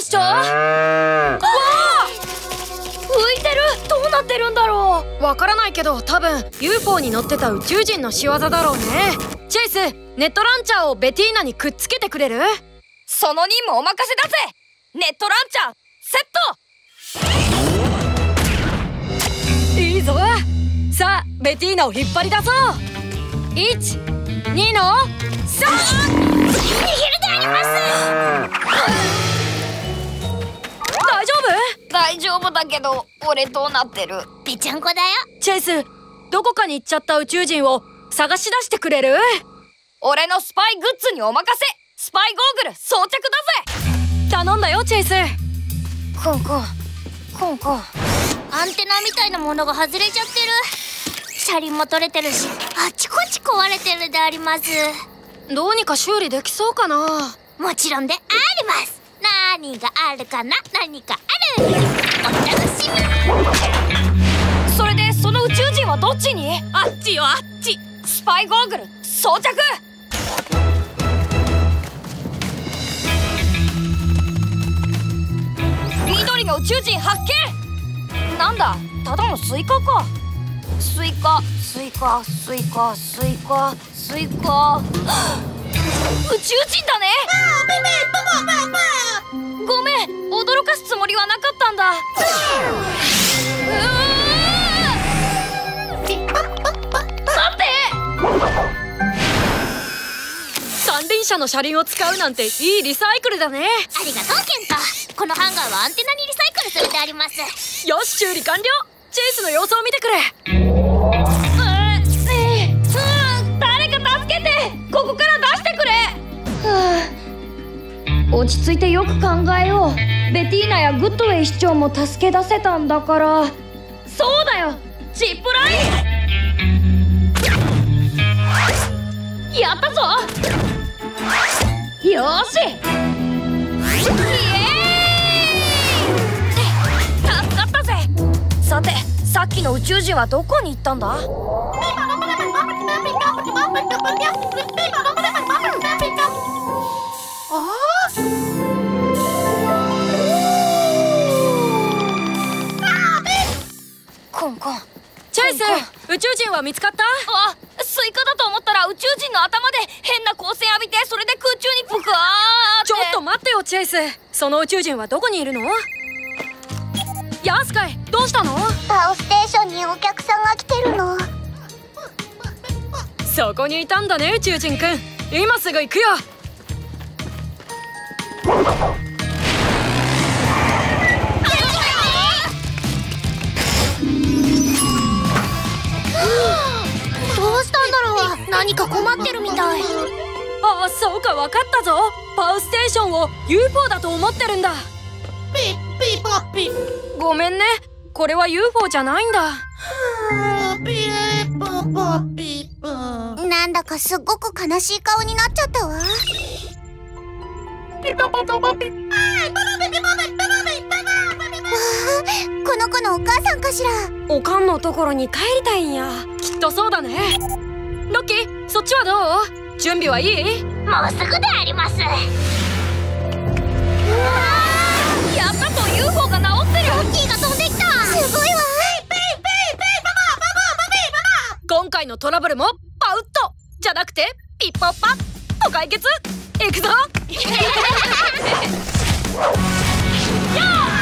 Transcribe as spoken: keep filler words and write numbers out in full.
市長。わあ、浮いてる。どうなってるんだろう。わからないけど多分 ユーフォー に乗ってた宇宙人の仕業だろうね。チェイス、ネットランチャーをベティーナにくっつけてくれる？ その任務お任せだぜ。ネットランチャーセット。 いいぞ。さあベティーナを引っ張り出そう。いち、にのさん。逃げるであります。大丈夫？ 大丈夫だけど俺どうなってる？ ぺちゃんこだよ。 チェイス、どこかに行っちゃった宇宙人を探し出してくれる？ 俺のスパイグッズにお任せ。スパイゴーグル装着だぜ。 頼んだよチェイス。 コンコンコンコン、アンテナみたいなものが外れちゃってる。車輪も取れてるし、あちこち壊れてるであります。 どうにか修理できそうかな？ もちろんであります。何があるかな？何かある。お楽しみ。 それでその宇宙人はどっちに？ あっちよ、あっち。 スパイゴーグル装着。緑の宇宙人発見。なんだ、ただのスイカか。スイカスイカスイカスイカスイカ宇宙人だね。ごめん、驚かすつもりはなかったんだ。待って。 三輪車の車輪を使うなんていいリサイクルだね。 ありがとうケント。このハンガーはアンテナにリサイクルするであります。 よし、修理完了。チェイスの様子を見てくれ。 誰か助けて。ここから出してくれ。 落ち着いてよく考えよう。ベティーナやグッドウェイ市長も助け出せたんだから。そうだよ、ジップライン。やったぞ。よーし。 イエーイ。助かったぜ。さて、さっきの宇宙人はどこに行ったんだ？コンコン。 チェイス、宇宙人は見つかった？ あ、スイカだと思ったら宇宙人の頭で変な光線浴びて、それで空中にぷくわーって。 ちょっと待ってよチェイス。その宇宙人はどこにいるの？ヤスカイ、どうしたの？ パウステーションにお客さんが来てるの。 そこにいたんだね宇宙人くん。今すぐ行くよ。 どうしたんだろう。何か困ってるみたい。 ああ、そうか、分かったぞ。パウステーションを ユーフォー だと思ってるんだ。 ピッピッポッピッ。 ごめんね、これは ユーフォー じゃないんだ。 ピッポッポッピッポ。 なんだかすっごく悲しい顔になっちゃったわ。 ピポポポポピ。 この子のお母さんかしら。 おかんのところに帰りたいんや。きっとそうだね。ロッキー、そっちはどう？準備はいい？ もうすぐであります。 やったぞ、 ユーフォー が治ってる。 ロッキーが飛んできた。すごいわ。 今回のトラブルもパウッとじゃなくてピッポッパッと解決。いくぞ。やー